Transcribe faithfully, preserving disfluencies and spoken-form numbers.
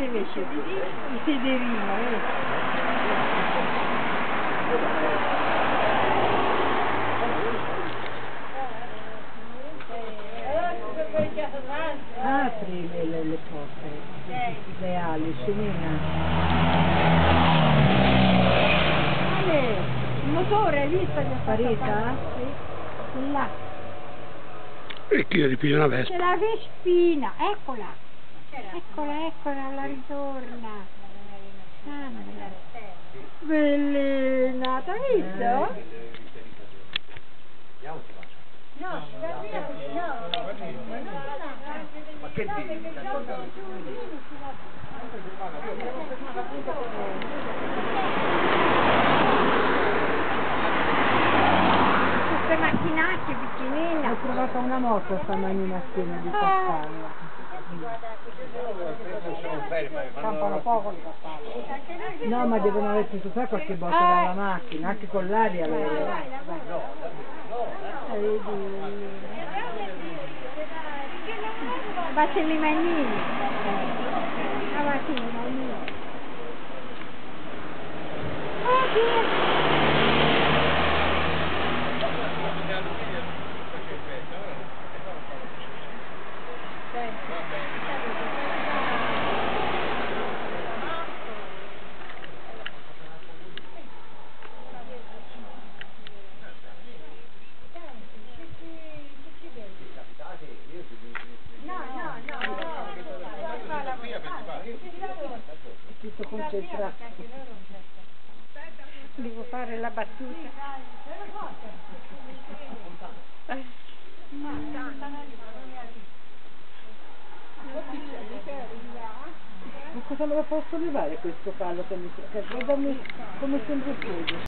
invece il sederino, eh. Apri le, le, le porte, le ali, scemina. Ale, il motore, hai visto che è Sparita? Sì, là. E chi ripiglia una C'è vespa? la vespina, eccola. Eccola, eccola, la ritorna. Sandra. Bellina, t'hai visto? No, ma che dici? Queste macchinacce piccinine. Ho trovato una moto stamattina piena di farfalle. Campano poco di farfalle. No, ma devono aver preso sai qualche botta dalla macchina, anche con l'aria lei. Bacia le manine. La bacia le manine. Tutto concentrato. Devo fare la battuta. Ma cosa me lo posso levare questo palo che mi che guardami come sembra fuori?